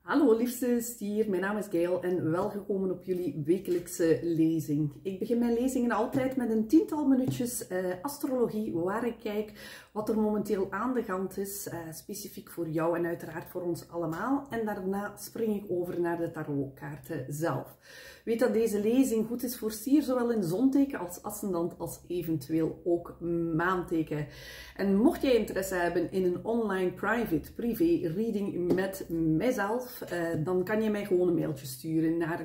Hallo liefste stier, mijn naam is Gail en welgekomen op jullie wekelijkse lezing. Ik begin mijn lezingen altijd met een 10-tal minuutjes astrologie, waar ik kijk wat er momenteel aan de hand is, specifiek voor jou en uiteraard voor ons allemaal. En daarna spring ik over naar de tarotkaarten zelf. Weet dat deze lezing goed is voor stier, zowel in zonteken als ascendant als eventueel ook maanteken. En mocht jij interesse hebben in een online privé reading met mijzelf, dan kan je mij gewoon een mailtje sturen naar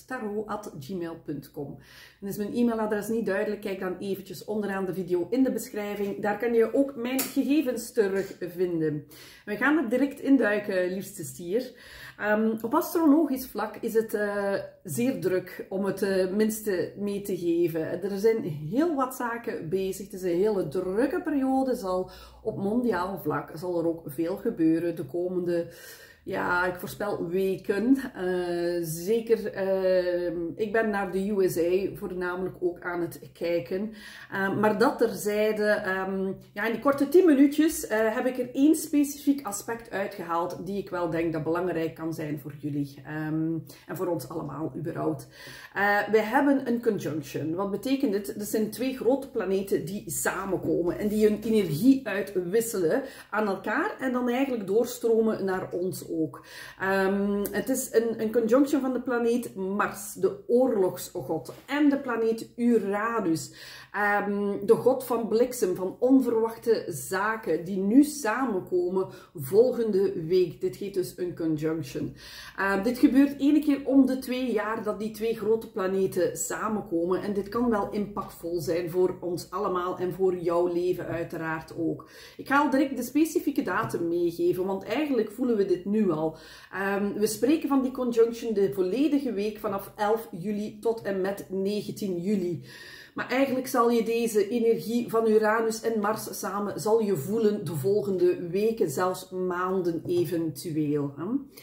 gailstarot@gmail.com. En is mijn e-mailadres niet duidelijk, kijk dan eventjes onderaan de video in de beschrijving. Daar kan je ook mijn gegevens terugvinden. We gaan er direct induiken, liefste stier. Op astrologisch vlak is het zeer druk, om het minste mee te geven. Er zijn heel wat zaken bezig. Het is een hele drukke periode. Op mondiaal vlak zal er ook veel gebeuren de komende, ja, ik voorspel weken. Zeker, ik ben naar de USA voornamelijk ook aan het kijken. Maar dat terzijde, ja, in die korte 10 minuutjes heb ik er één specifiek aspect uitgehaald die ik wel denk dat belangrijk kan zijn voor jullie. En voor ons allemaal überhaupt. We hebben een conjunction. Wat betekent dit? Er zijn twee grote planeten die samenkomen en die hun energie uitwisselen aan elkaar en dan eigenlijk doorstromen naar ons ook. Het is een conjunction van de planeet Mars, de oorlogsgod, en de planeet Uranus, de god van bliksem, van onverwachte zaken, die nu samenkomen volgende week. Dit heet dus een conjunction. Dit gebeurt één keer om de 2 jaar dat die twee grote planeten samenkomen. En dit kan wel impactvol zijn voor ons allemaal en voor jouw leven uiteraard ook. Ik ga al direct de specifieke datum meegeven, want eigenlijk voelen we dit nu al. We spreken van die conjunction de volledige week vanaf 11 juli tot en met 19 juli. Maar eigenlijk zal je deze energie van Uranus en Mars samen zal je voelen de volgende weken, zelfs maanden eventueel.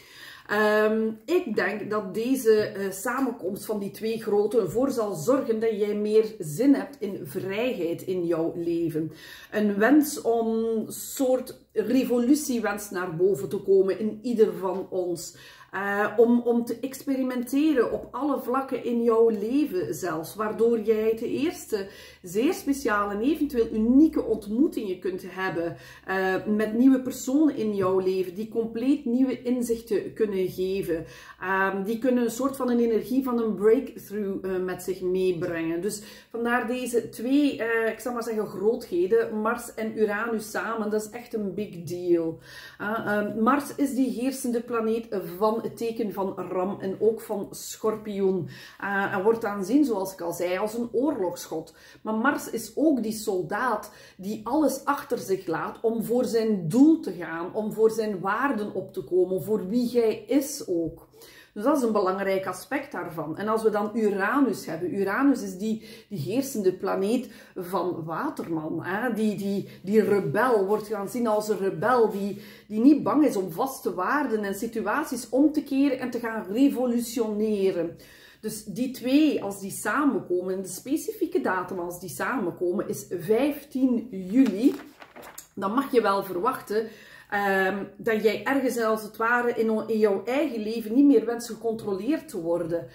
Ik denk dat deze samenkomst van die twee grote ervoor zal zorgen dat jij meer zin hebt in vrijheid in jouw leven. Een wens om een soort revolutiewens naar boven te komen in ieder van ons. Om te experimenteren op alle vlakken in jouw leven zelfs. Waardoor jij ten eerste zeer speciale en eventueel unieke ontmoetingen kunt hebben met nieuwe personen in jouw leven. Die compleet nieuwe inzichten kunnen geven. Die kunnen een soort van een energie van een breakthrough met zich meebrengen. Dus vandaar deze twee, ik zal maar zeggen grootheden, Mars en Uranus samen. Dat is echt een big deal. Mars is die heersende planeet van het teken van Ram en ook van Schorpioen. En wordt aanzien, zoals ik al zei, als een oorlogsgod. Maar Mars is ook die soldaat die alles achter zich laat om voor zijn doel te gaan, om voor zijn waarden op te komen, voor wie hij is ook. Dus dat is een belangrijk aspect daarvan. En als we dan Uranus hebben. Uranus is die heersende planeet van Waterman. Hè? Die rebel wordt gaan zien als een rebel. Die niet bang is om vaste waarden en situaties om te keren en te gaan revolutioneren. Dus die twee, als die samenkomen, de specifieke datum als die samenkomen, is 15 juli. Dan mag je wel verwachten dat jij ergens als het ware in jouw eigen leven niet meer wenst gecontroleerd te worden.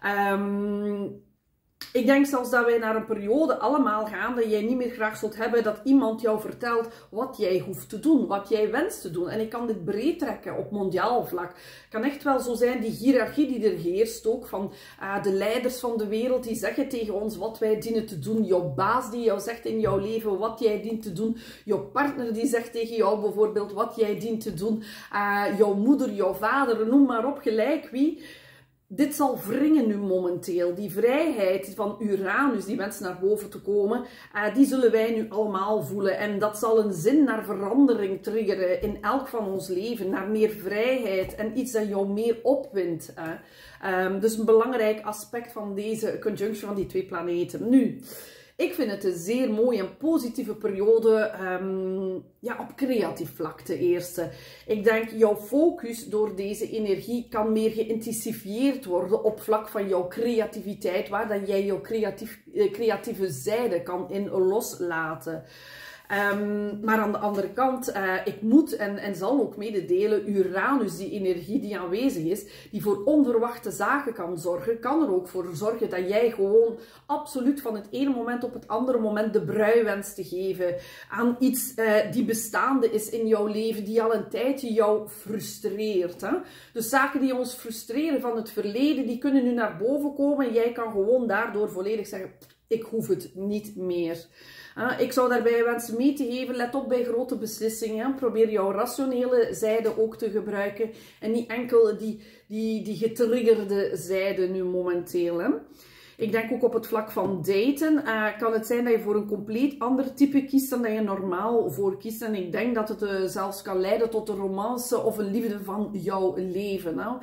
Ik denk zelfs dat wij naar een periode allemaal gaan dat jij niet meer graag zult hebben dat iemand jou vertelt wat jij hoeft te doen, wat jij wenst te doen. En ik kan dit breed trekken op mondiaal vlak. Het kan echt wel zo zijn, die hiërarchie die er heerst ook, van de leiders van de wereld die zeggen tegen ons wat wij dienen te doen. Jouw baas die jou zegt in jouw leven wat jij dient te doen. Jouw partner die zegt tegen jou bijvoorbeeld wat jij dient te doen. Jouw moeder, jouw vader, noem maar op, gelijk wie. Dit zal wringen nu momenteel. Die vrijheid van Uranus, die wens naar boven te komen, die zullen wij nu allemaal voelen. En dat zal een zin naar verandering triggeren in elk van ons leven. Naar meer vrijheid en iets dat jou meer opwindt. Dus een belangrijk aspect van deze conjunction van die twee planeten. Nu, ik vind het een zeer mooie en positieve periode, ja, op creatief vlak ten eerste. Ik denk, jouw focus door deze energie kan meer geïntensifieerd worden op vlak van jouw creativiteit, waar dat jij jouw creatieve zijde kan in loslaten. Maar aan de andere kant, ik moet en zal ook mededelen, Uranus, die energie die aanwezig is, die voor onverwachte zaken kan zorgen, kan er ook voor zorgen dat jij gewoon absoluut van het ene moment op het andere moment de brui wenst te geven aan iets die bestaande is in jouw leven, die al een tijdje jou frustreert. Hè? Dus zaken die ons frustreren van het verleden, die kunnen nu naar boven komen en jij kan gewoon daardoor volledig zeggen, ik hoef het niet meer. Ik zou daarbij wensen mee te geven, let op bij grote beslissingen. Probeer jouw rationele zijde ook te gebruiken en niet enkel die getriggerde zijde nu momenteel. Hè. Ik denk ook op het vlak van daten kan het zijn dat je voor een compleet ander type kiest dan dat je normaal voor kiest. En ik denk dat het zelfs kan leiden tot een romance of een liefde van jouw leven. Hè.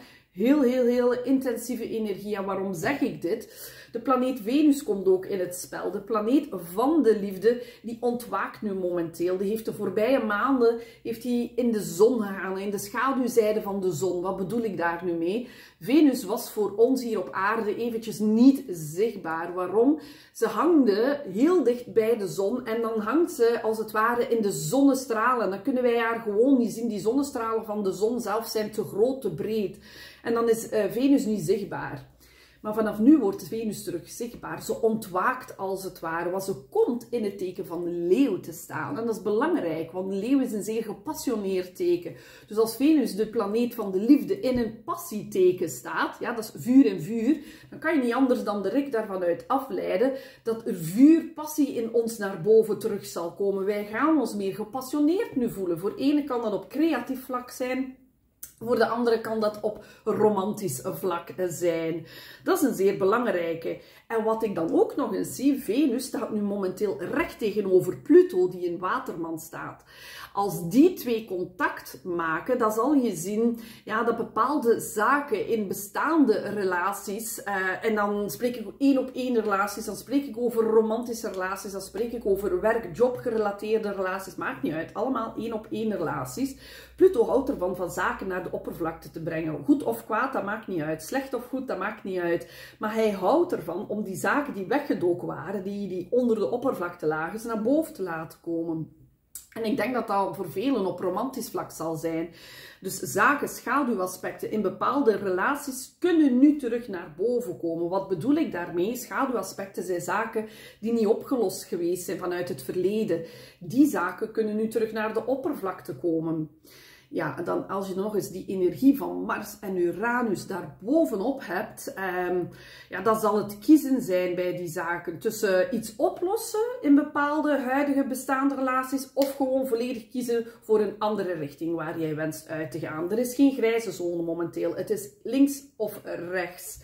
Heel intensieve energie. En waarom zeg ik dit? De planeet Venus komt ook in het spel. De planeet van de liefde, die ontwaakt nu momenteel. Die heeft de voorbije maanden in de zon gegaan, in de schaduwzijde van de zon. Wat bedoel ik daar nu mee? Venus was voor ons hier op aarde eventjes niet zichtbaar. Waarom? Ze hangde heel dicht bij de zon en dan hangt ze als het ware in de zonnestralen. Dan kunnen wij haar gewoon niet zien. Die zonnestralen van de zon zelf zijn te groot, te breed. En dan is Venus niet zichtbaar. Maar vanaf nu wordt Venus terug zichtbaar. Ze ontwaakt als het ware, want ze komt in het teken van de leeuw te staan. En dat is belangrijk, want de leeuw is een zeer gepassioneerd teken. Dus als Venus, de planeet van de liefde, in een passieteken staat, ja, dat is vuur en vuur, dan kan je niet anders dan direct daarvan uit afleiden dat er vuur, passie in ons naar boven terug zal komen. Wij gaan ons meer gepassioneerd nu voelen. Voor de ene kan dat op creatief vlak zijn. Voor de andere kan dat op romantisch vlak zijn. Dat is een zeer belangrijke. En wat ik dan ook nog eens zie, Venus staat nu momenteel recht tegenover Pluto, die in Waterman staat. Als die twee contact maken, dan zal je zien ja, dat bepaalde zaken in bestaande relaties, en dan spreek ik 1-op-1 relaties, dan spreek ik over romantische relaties, dan spreek ik over werk-job gerelateerde relaties, maakt niet uit, allemaal 1-op-1 relaties. Pluto houdt ervan van zaken naar de oppervlakte te brengen. Goed of kwaad, dat maakt niet uit. Slecht of goed, dat maakt niet uit. Maar hij houdt ervan om die zaken die weggedoken waren, die onder de oppervlakte lagen, ze naar boven te laten komen. En ik denk dat dat voor velen op romantisch vlak zal zijn. Dus zaken, schaduwaspecten in bepaalde relaties kunnen nu terug naar boven komen. Wat bedoel ik daarmee? Schaduwaspecten zijn zaken die niet opgelost geweest zijn vanuit het verleden. Die zaken kunnen nu terug naar de oppervlakte komen. Ja, en dan als je nog eens die energie van Mars en Uranus daar bovenop hebt, ja, dan zal het kiezen zijn bij die zaken tussen iets oplossen in bepaalde huidige bestaande relaties of gewoon volledig kiezen voor een andere richting waar jij wenst uit te gaan. Er is geen grijze zone momenteel, het is links of rechts.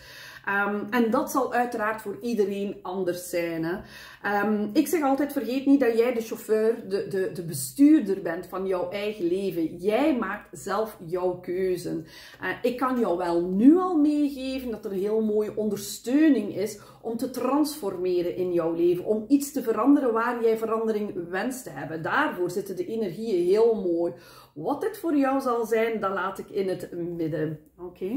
En dat zal uiteraard voor iedereen anders zijn. Hè. Ik zeg altijd, vergeet niet dat jij de chauffeur, de bestuurder bent van jouw eigen leven. Jij maakt zelf jouw keuzen. Ik kan jou wel nu al meegeven dat er een heel mooie ondersteuning is om te transformeren in jouw leven. Om iets te veranderen waar jij verandering wenst te hebben. Daarvoor zitten de energieën heel mooi. Wat dit voor jou zal zijn, dat laat ik in het midden. Oké?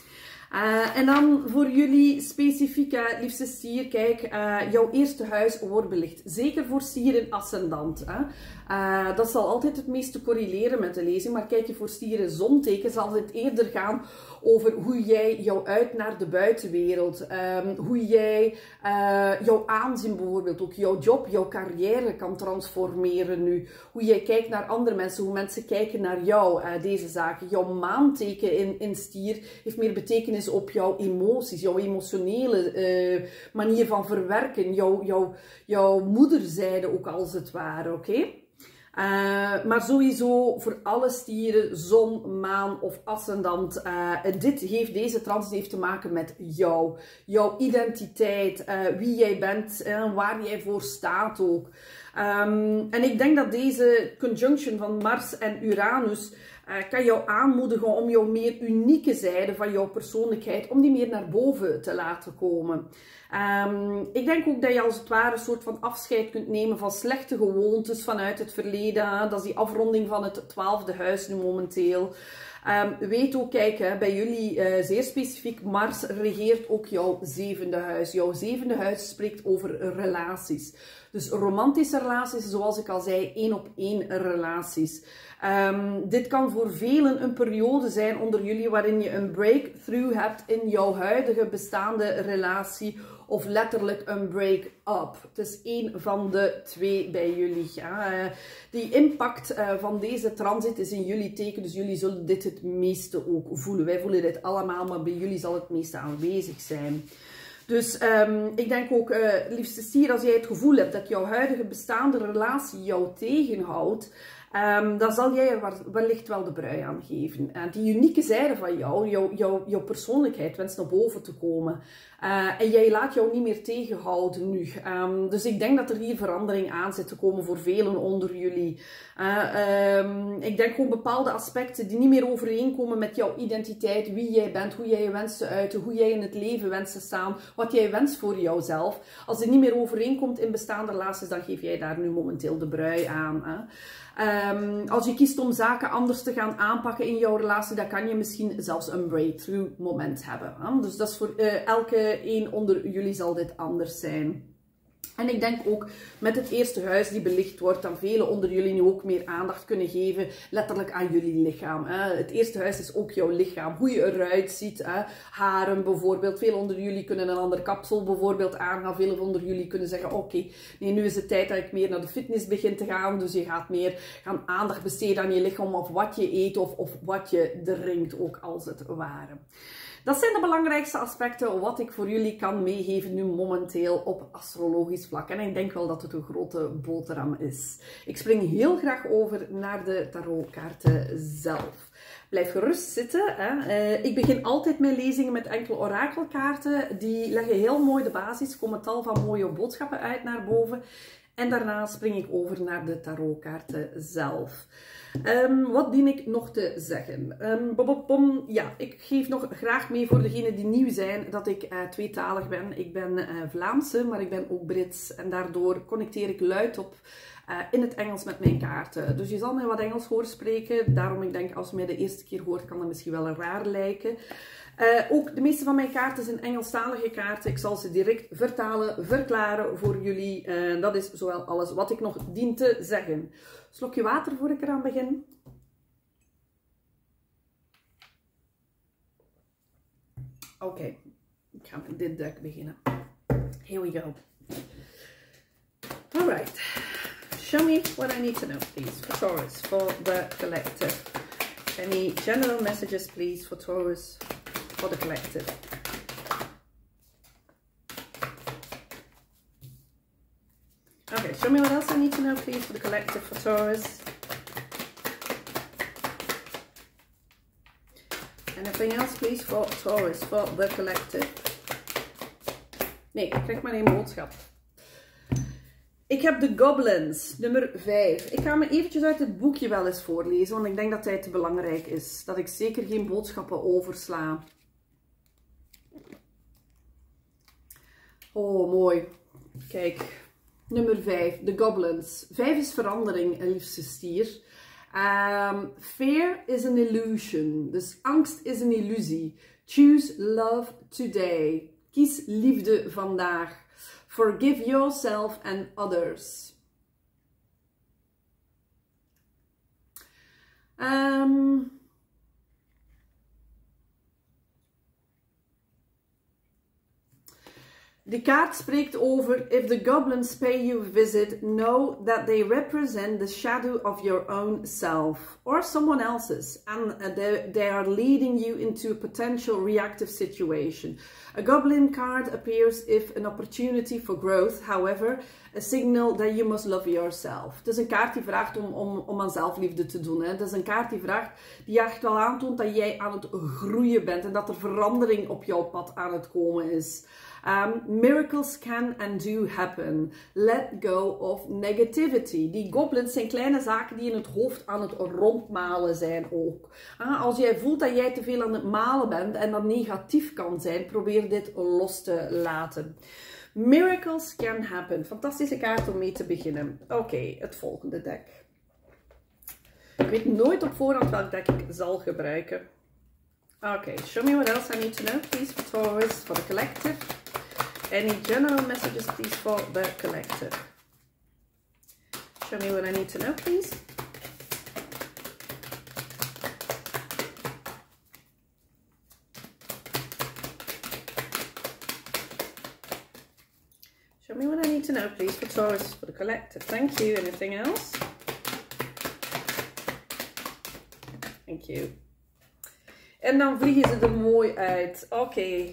En dan voor jullie specifiek, liefste stier, kijk, jouw eerste huis wordt belicht. Zeker voor stier en ascendant. Dat zal altijd het meeste correleren met de lezing. Maar kijk je voor stier en zonteken, zal het eerder gaan over hoe jij jou uit naar de buitenwereld. Hoe jij jouw aanzien bijvoorbeeld, ook jouw job, jouw carrière kan transformeren nu. Hoe jij kijkt naar andere mensen, hoe mensen kijken naar jou, deze zaken. Jouw maanteken in stier heeft meer betekenis op jouw emoties, jouw emotionele manier van verwerken, jouw moederzijde ook als het ware, oké? Maar sowieso voor alle stieren, zon, maan of ascendant, deze transit heeft te maken met jou. Jouw identiteit, wie jij bent en waar jij voor staat ook. En ik denk dat deze conjunction van Mars en Uranus kan jou aanmoedigen om jouw meer unieke zijde van jouw persoonlijkheid, om die meer naar boven te laten komen. Ik denk ook dat je als het ware een soort van afscheid kunt nemen van slechte gewoontes vanuit het verleden. Dat is die afronding van het 12e huis nu momenteel. Weet ook, kijk, hè, bij jullie zeer specifiek, Mars regeert ook jouw zevende huis. Jouw zevende huis spreekt over relaties. Dus romantische relaties, zoals ik al zei, 1-op-1 relaties. Dit kan voor velen een periode zijn onder jullie waarin je een breakthrough hebt in jouw huidige bestaande relatie. Of letterlijk een break-up. Het is één van de twee bij jullie. Ja. Die impact van deze transit is in jullie teken. Dus jullie zullen dit het meeste ook voelen. Wij voelen dit allemaal, maar bij jullie zal het meeste aanwezig zijn. Dus ik denk ook, liefste stier, als jij het gevoel hebt dat jouw huidige bestaande relatie jou tegenhoudt, dan zal jij er wellicht wel de brui aan geven. Die unieke zijde van jou, jouw persoonlijkheid wenst naar boven te komen. En jij laat jou niet meer tegenhouden nu. Dus ik denk dat er hier verandering aan zit te komen voor velen onder jullie. Ik denk gewoon bepaalde aspecten die niet meer overeenkomen met jouw identiteit, wie jij bent, hoe jij je wenst te uiten, hoe jij in het leven wenst te staan, wat jij wenst voor jouzelf. Als het niet meer overeenkomt in bestaande relaties, dan geef jij daar nu momenteel de brui aan. Hè? Als je kiest om zaken anders te gaan aanpakken in jouw relatie, dan kan je misschien zelfs een breakthrough moment hebben. Hè? Dus dat is voor elke een onder jullie zal dit anders zijn. En ik denk ook met het eerste huis die belicht wordt, dat velen onder jullie nu ook meer aandacht kunnen geven, letterlijk aan jullie lichaam. Hè. Het eerste huis is ook jouw lichaam, hoe je eruit ziet. Hè. Haren bijvoorbeeld, veel onder jullie kunnen een ander kapsel bijvoorbeeld aangaan. Veel onder jullie kunnen zeggen, oké, nee, nu is het tijd dat ik meer naar de fitness begin te gaan. Dus je gaat meer gaan aandacht besteden aan je lichaam of wat je eet of wat je drinkt ook als het ware. Dat zijn de belangrijkste aspecten wat ik voor jullie kan meegeven nu momenteel op astrologisch vlak. En ik denk wel dat het een grote boterham is. Ik spring heel graag over naar de tarotkaarten zelf. Blijf gerust zitten. Hè. Ik begin altijd mijn lezingen met enkele orakelkaarten. Die leggen heel mooi de basis, komen tal van mooie boodschappen uit naar boven. En daarna spring ik over naar de tarotkaarten zelf. Wat dien ik nog te zeggen? Ja, ik geef nog graag mee voor degenen die nieuw zijn dat ik tweetalig ben. Ik ben Vlaamse, maar ik ben ook Brits. En daardoor connecteer ik luid op in het Engels met mijn kaarten. Dus je zal mij wat Engels horen spreken. Daarom ik denk, als je mij de eerste keer hoort, kan dat misschien wel raar lijken. Ook de meeste van mijn kaarten zijn Engelstalige kaarten. Ik zal ze direct vertalen, verklaren voor jullie. Dat is zowel alles wat ik nog dien te zeggen. Slokje water voor ik eraan begin. Oké, ik ga met dit deck beginnen. Here we go. Alright. Show me what I need to know, please, for Taurus, for the collective. Any general messages, please, for Taurus, for the collective. Okay, show me what else I need to know, please, for the collective, for Taurus. Anything else, please, for Taurus, for the collective. Nee, ik krijg maar één boodschap. Ik heb de Goblins, nummer 5. Ik ga me eventjes uit het boekje wel eens voorlezen, want ik denk dat hij te belangrijk is. Dat ik zeker geen boodschappen oversla. Oh, mooi. Kijk, nummer 5, de Goblins. 5 is verandering, liefste stier. Fear is an illusion. Dus angst is een illusie. Choose love today. Kies liefde vandaag. Forgive yourself and others. De kaart spreekt over: if the goblins pay you a visit, know that they represent the shadow of your own self or someone else's, and they are leading you into a potential reactive situation. A goblin card appears if an opportunity for growth, however, a signal that you must love yourself. Het is een kaart die vraagt om aan zelfliefde te doen. Hè. Het is een kaart die vraagt, die echt wel aantoont dat jij aan het groeien bent en dat er verandering op jouw pad aan het komen is. Miracles can and do happen. Let go of negativity. Die goblins zijn kleine zaken die in het hoofd aan het rondmalen zijn ook. Als jij voelt dat jij te veel aan het malen bent en dat negatief kan zijn, probeer dit los te laten. Miracles can happen. Fantastische kaart om mee te beginnen. Oké, het volgende deck. Ik weet nooit op voorhand welk deck ik zal gebruiken. Oké, show me what else I need to know, please, for Taurus, for the collective. Any general messages, please, for the collective. Show me what I need to know, please. Show me what I need to know, please, for Taurus, for the collective. Thank you. Anything else? Thank you. En dan vliegen ze er mooi uit. Oké.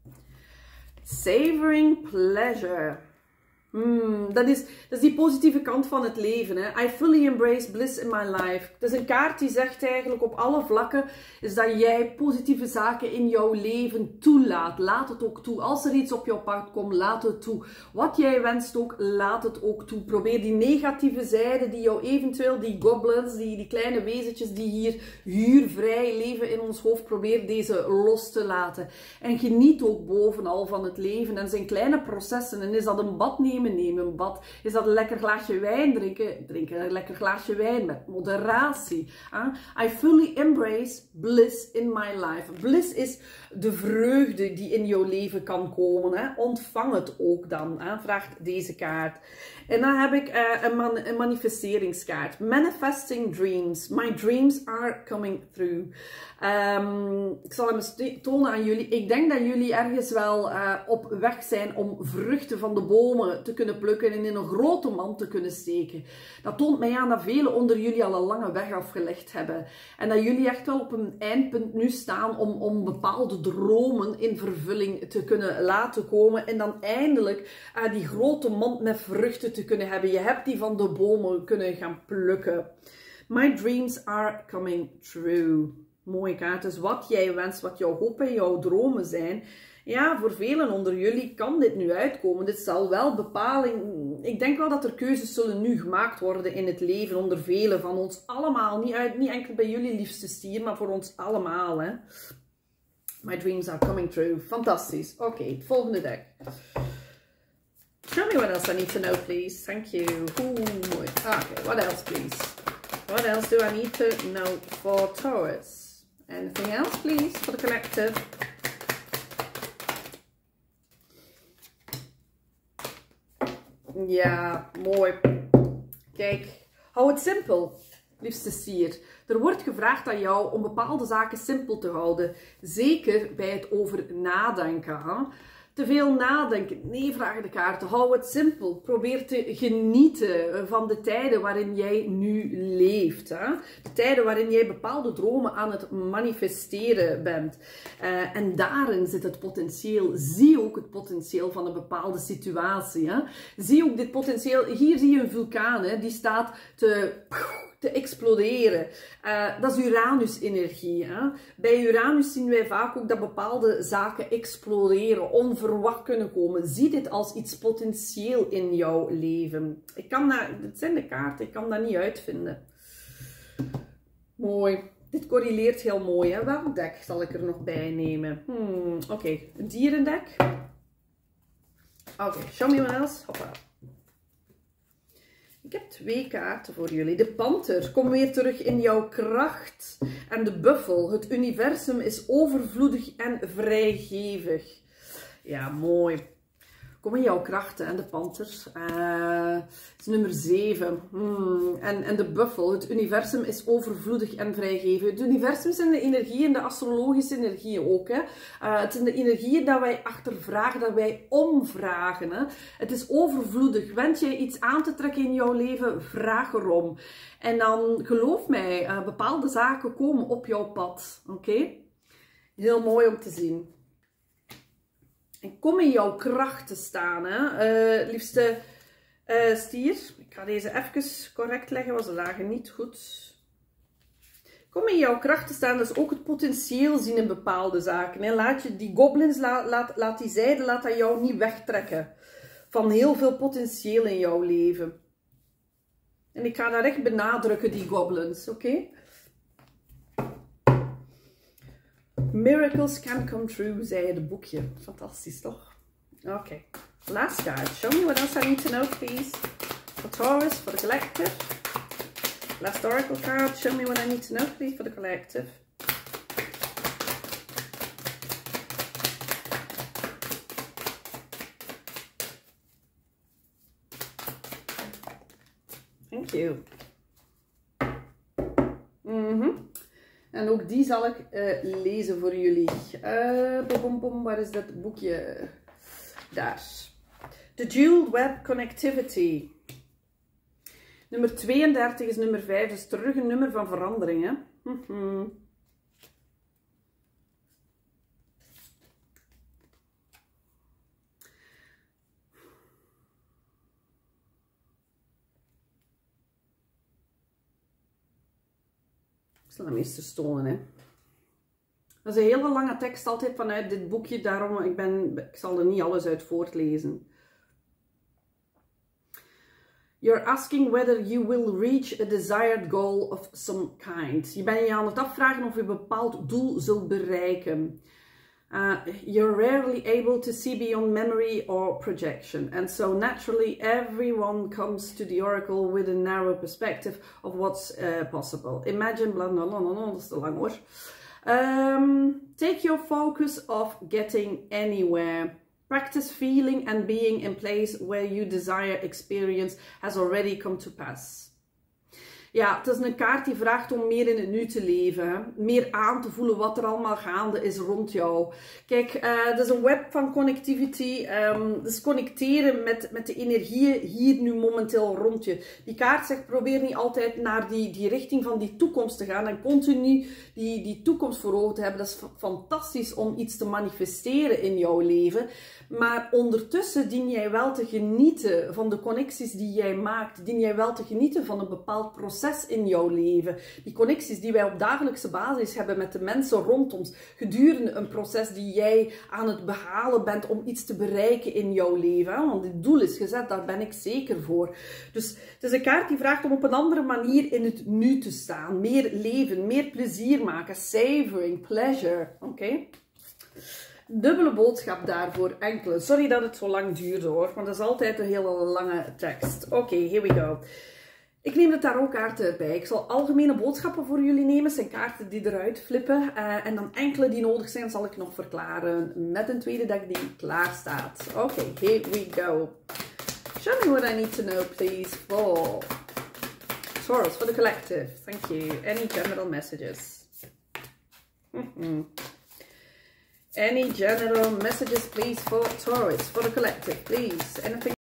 Savoring pleasure. Dat is die positieve kant van het leven. Hè? I fully embrace bliss in my life. Het is een kaart die zegt eigenlijk op alle vlakken is dat jij positieve zaken in jouw leven toelaat. Laat het ook toe. Als er iets op jouw pad komt, laat het toe. Wat jij wenst ook, laat het ook toe. Probeer die negatieve zijde die jou eventueel, die goblins, die kleine wezentjes die hier huurvrij leven in ons hoofd, probeer deze los te laten. En geniet ook bovenal van het leven en zijn kleine processen. En is dat een bad nemen een bad. Is dat een lekker glaasje wijn drinken? Drink een lekker glaasje wijn met moderatie. I fully embrace bliss in my life. Bliss is de vreugde die in jouw leven kan komen. Hè? Ontvang het ook dan. Vraagt deze kaart. En dan heb ik een manifesteringskaart. Manifesting dreams. My dreams are coming through. Ik zal hem eens tonen aan jullie. Ik denk dat jullie ergens wel op weg zijn om vruchten van de bomen te kunnen plukken en in een grote mand te kunnen steken. Dat toont mij aan dat velen onder jullie al een lange weg afgelegd hebben. En dat jullie echt wel op een eindpunt nu staan om bepaalde dromen in vervulling te kunnen laten komen. En dan eindelijk die grote mand met vruchten te kunnen hebben. Je hebt die van de bomen kunnen gaan plukken. My dreams are coming true. Mooie kaart. Dus wat jij wenst, wat jouw hoop en jouw dromen zijn. Ja, voor velen onder jullie kan dit nu uitkomen. Dit zal wel bepaling. Ik denk wel dat er keuzes zullen nu gemaakt worden in het leven onder velen van ons allemaal. Niet enkel bij jullie liefste stier, maar voor ons allemaal. Hè? My dreams are coming true. Fantastisch. Oké, het volgende deck. Show me what else I need to know, please. Thank you. Mooi. Okay, what else, please? What else do I need to know for Taurus? Anything else, please, for the collective? Ja, mooi. Kijk, hou het simpel, liefste stier. Er wordt gevraagd aan jou om bepaalde zaken simpel te houden. Zeker bij het over nadenken. Hè? Te veel nadenken. Nee, vragen de kaarten. Hou het simpel. Probeer te genieten van de tijden waarin jij nu leeft. Hè? De tijden waarin jij bepaalde dromen aan het manifesteren bent. En daarin zit het potentieel. Zie ook het potentieel van een bepaalde situatie. Hè? Zie ook dit potentieel. Hier zie je een vulkaan. Hè? Die staat te exploderen. Dat is Uranus-energie. Bij Uranus zien wij vaak ook dat bepaalde zaken exploderen, onverwacht kunnen komen. Zie dit als iets potentieel in jouw leven. Dit zijn de kaarten, ik kan dat niet uitvinden. Mooi. Dit correleert heel mooi. Hè? Welk deck zal ik er nog bij nemen? Oké, een dierendek. Oké, show me what else. Hoppa. Ik heb 2 kaarten voor jullie. De panter, kom weer terug in jouw kracht. En de buffel, het universum is overvloedig en vrijgevig. Ja, mooi. Kom in jouw krachten. En de panter, is nummer 7. En de buffel, het universum is overvloedig en vrijgevig. Het universum zijn de energieën, de astrologische energieën ook. Hè? Het zijn de energieën dat wij achtervragen, dat wij omvragen. Hè? Het is overvloedig. Wens jij iets aan te trekken in jouw leven, vraag erom. En dan, geloof mij, bepaalde zaken komen op jouw pad. Oké? Heel mooi om te zien. En kom in jouw kracht te staan, hè? Liefste stier. Ik ga deze even correct leggen, want ze lagen niet goed. Kom in jouw kracht te staan, dus ook het potentieel zien in bepaalde zaken. Hè? Laat je die goblins, laat die zijde, laat dat jou niet wegtrekken. Van heel veel potentieel in jouw leven. En ik ga daar echt benadrukken, die goblins, oké? Miracles can come true, zei het boekje. Fantastisch, toch? Oké. Last card. Show me what else I need to know, please. For Taurus, for the collective. Last oracle card. Show me what I need to know, please, for the collective. Thank you. En ook die zal ik lezen voor jullie. Waar is dat boekje? Daar. The Jeweled Web Connectivity. Nummer 32 is nummer 5. Dat is terug een nummer van verandering. Hè? Ik zal hem eerst stonen. Hè. Dat is een hele lange tekst altijd vanuit dit boekje. Daarom ik zal er niet alles uit voortlezen. You're asking whether you will reach a desired goal of some kind. Je bent je aan het afvragen of je een bepaald doel zult bereiken. You're rarely able to see beyond memory or projection. And so naturally everyone comes to the oracle with a narrow perspective of what's possible. Imagine, blah, blah, blah, blah, dat is te lang hoor. Take your focus off getting anywhere. Practice feeling and being in place where you desire experience has already come to pass. Ja, het is een kaart die vraagt om meer in het nu te leven. Hè? Meer aan te voelen wat er allemaal gaande is rond jou. Kijk, het is een web van connectivity. Dus connecteren met de energieën hier nu momenteel rond je. Die kaart zegt, probeer niet altijd naar die richting van die toekomst te gaan. En continu die toekomst voor ogen te hebben. Dat is fantastisch om iets te manifesteren in jouw leven. Maar ondertussen dien jij wel te genieten van de connecties die jij maakt. Dien jij wel te genieten van een bepaald proces in jouw leven. Die connecties die wij op dagelijkse basis hebben met de mensen rond ons. Gedurende een proces die jij aan het behalen bent om iets te bereiken in jouw leven. Hè? Want dit doel is gezet, daar ben ik zeker voor. Dus het is een kaart die vraagt om op een andere manier in het nu te staan. Meer leven, meer plezier maken. Savoring, pleasure. Oké? Dubbele boodschap daarvoor, enkele. Sorry dat het zo lang duurde hoor, want dat is altijd een hele lange tekst. Oké, here we go. Ik neem de tarotkaarten bij. Ik zal algemene boodschappen voor jullie nemen. Het zijn kaarten die eruit flippen. En dan enkele die nodig zijn zal ik nog verklaren met een tweede deck die klaar staat. Oké, here we go. Show me what I need to know, please. For Taurus, for the collective. Thank you. Any general messages? Any general messages, please, for Taurus, for the collective, please. Anything